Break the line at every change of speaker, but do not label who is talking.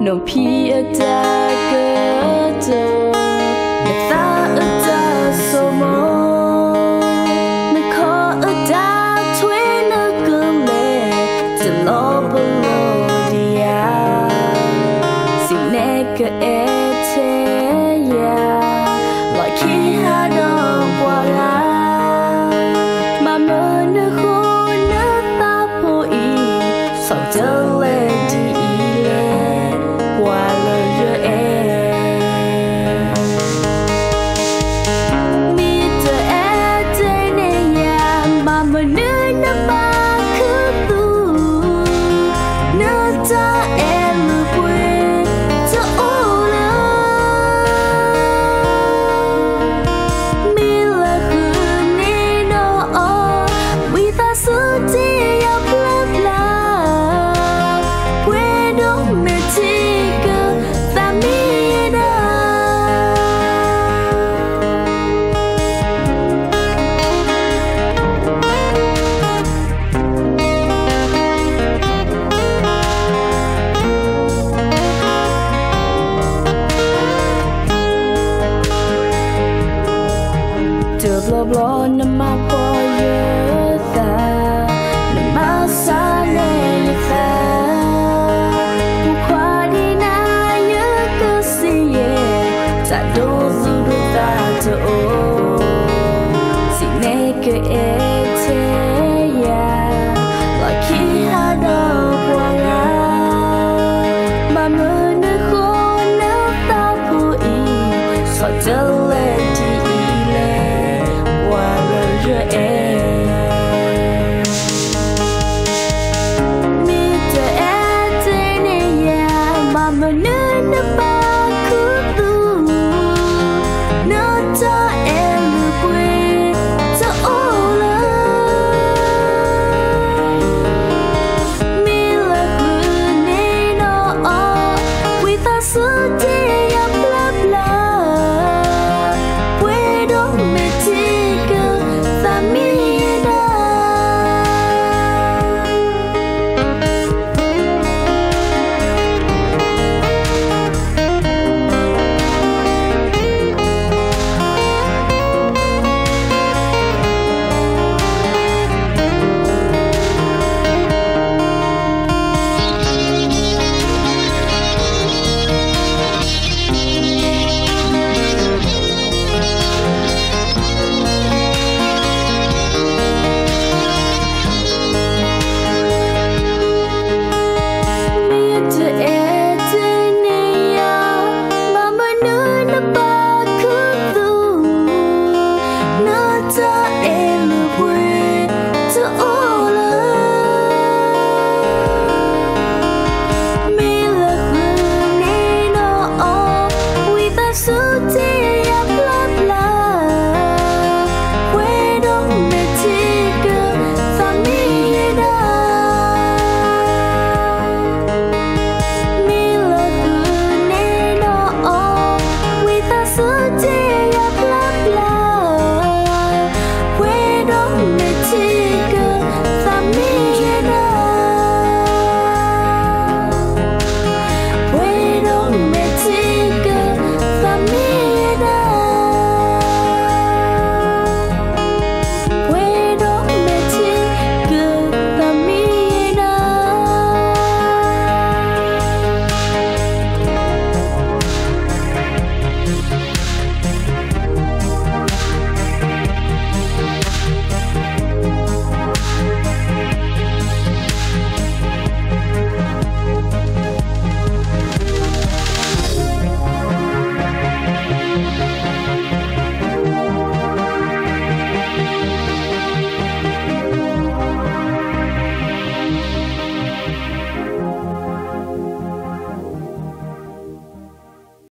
no pia da gato na ta da so mo na ko da twe na gule to lo below dia si ne ka ete ya like he had on wala ma mo na ho na ta po I so dele di blo blo na ma po ye ta na ma sa ne ye ta ku kwa di na ye ka si ye ta do zu do ta to si ne ke e te ya like he had a wala ma mo na ko na ta pu I so dele